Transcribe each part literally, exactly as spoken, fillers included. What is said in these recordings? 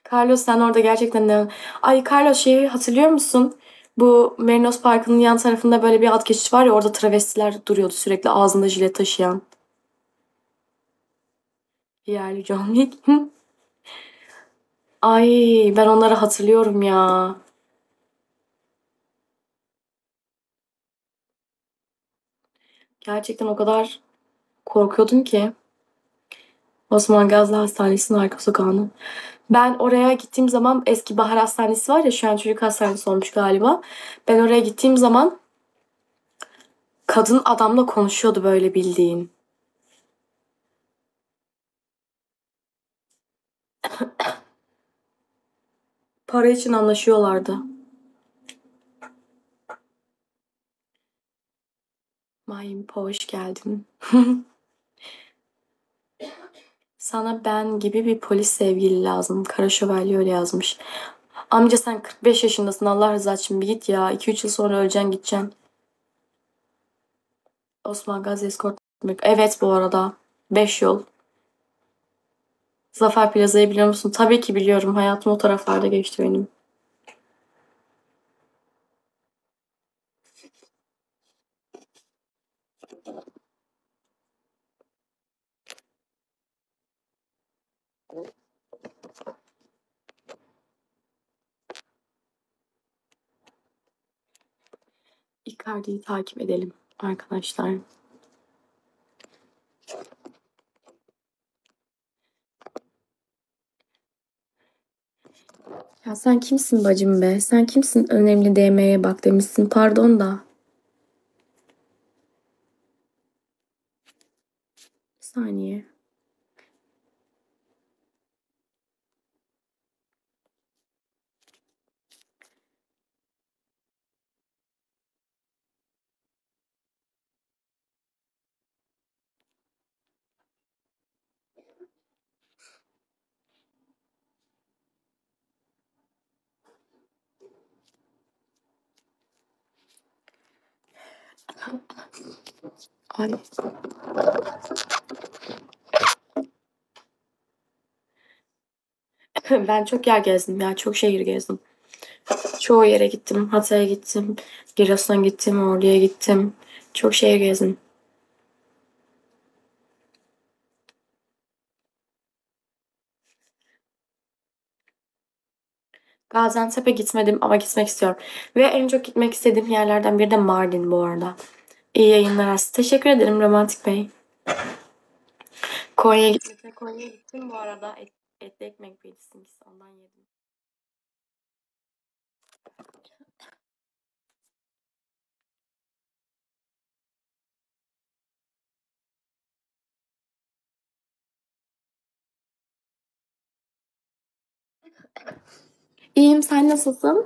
Carlos sen orada gerçekten ne... Ay Carlos şeyi hatırlıyor musun? Bu Merinos Parkı'nın yan tarafında böyle bir alt geçit var ya orada travestiler duruyordu sürekli ağzında jilet taşıyan. Yerli John Wick. Ay ben onları hatırlıyorum ya. Gerçekten o kadar korkuyordum ki. Osman Gazi Hastanesi'nin arka sokağına. Ben oraya gittiğim zaman eski Bahar Hastanesi var ya şu an çocuk hastanesi olmuş galiba. Ben oraya gittiğim zaman kadın adamla konuşuyordu böyle bildiğin. Para için anlaşıyorlardı. Mayimpo hoş geldin. Sana ben gibi bir polis sevgili lazım. Kara Şövalye öyle yazmış. Amca sen kırk beş yaşındasın. Allah rızası için bir git ya. iki üç yıl sonra öleceksin gideceksin. Osman Gazi Escort. Evet bu arada. beş yol. Zafer Plaza'yı biliyor musun? Tabii ki biliyorum. Hayatım o taraflarda geçti benim. Icardi'yi takip edelim arkadaşlar. Ya sen kimsin bacım be? Sen kimsin? Önemli D M'ye bak demişsin. Pardon da. Bir saniye. Ay. Ben çok yer gezdim ya. Çok şehir gezdim. Çoğu yere gittim. Hatay'a gittim. Giresun'a gittim. Ordu'ya gittim. Çok şehir gezdim. Gaziantep'e gitmedim ama gitmek istiyorum. Ve en çok gitmek istediğim yerlerden biri de Mardin bu arada. İyi yayınlar Aslı. Teşekkür ederim Romantik Bey. Konya'ya gittim. Konya'ya gittim bu arada. Et, etli ekmek yedim. Ondan yedim. İyiyim. Sen nasılsın?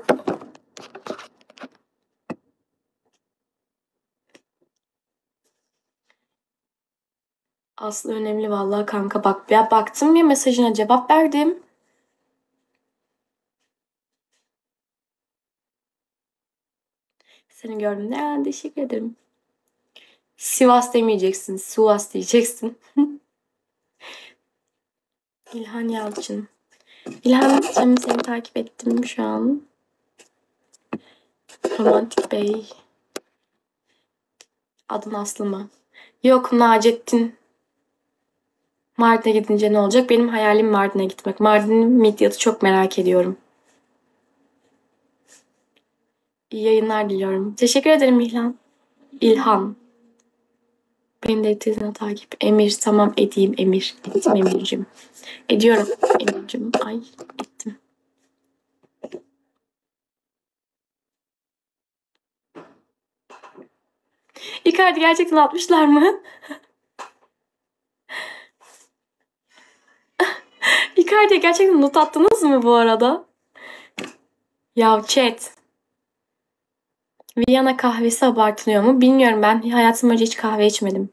Aslı önemli vallahi kanka bak. Ya baktım ya mesajına cevap verdim. Seni gördüm. Ya, teşekkür ederim. Sivas demeyeceksin. Sivas diyeceksin. İlhan Yalçın. İlhan'cığım seni takip ettim şu an. Romantik Bey. Adın Aslı mı? Yok Nacettin. Mardin'e gidince ne olacak? Benim hayalim Mardin'e gitmek. Mardin'in midyatı çok merak ediyorum. İyi yayınlar diliyorum. Teşekkür ederim İlhan. İlhan. Beni de tezine takip. Emir tamam edeyim Emir. Ettim Emir'cim. Ediyorum Emir'cim. Ay ettim. Icardi gerçekten atmışlar mı? Icardi'ye gerçekten not attınız mı bu arada? Ya chat. Viyana kahvesi abartılıyor mu? Bilmiyorum ben hayatım boyunca hiç kahve içmedim.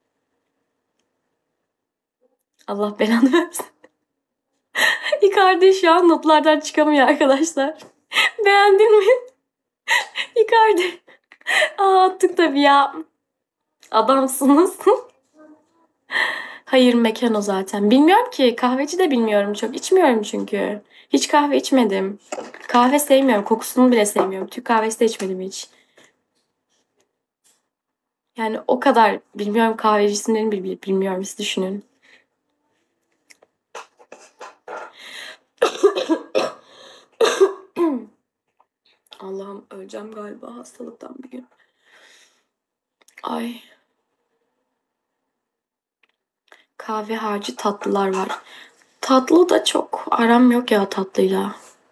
Allah belanı versin. Icardi şu an notlardan çıkamıyor arkadaşlar. Beğendin mi? Icardi. Aa attık tabii ya. Adamsınız. Hayır, mekan o zaten. Bilmiyorum ki. Kahveci de bilmiyorum çok. İçmiyorum çünkü. Hiç kahve içmedim. Kahve sevmiyorum. Kokusunu bile sevmiyorum. Türk kahvesi de içmedim hiç. Yani o kadar bilmiyorum, kahveci isimlerini bile bilmiyorum. Siz düşünün. Allah'ım, öleceğim galiba hastalıktan bir gün. Ay. Kahve harici tatlılar var. Tatlı da çok aram yok ya tatlıyla.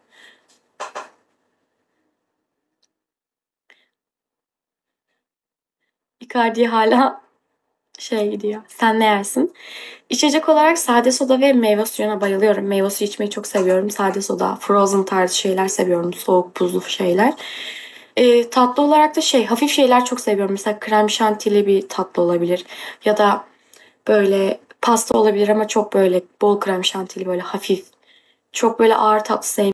Icardi hala şey gidiyor. Sen ne yersin? İçecek olarak sade soda ve meyve suyuna bayılıyorum. Meyve suyu içmeyi çok seviyorum. Sade soda, frozen tarzı şeyler seviyorum. Soğuk, buzlu şeyler. Ee, tatlı olarak da şey, hafif şeyler çok seviyorum. Mesela krem şantili bir tatlı olabilir. Ya da böyle pasta olabilir ama çok böyle bol krem şantili, böyle hafif. Çok böyle ağır tatlı sevmiyorum.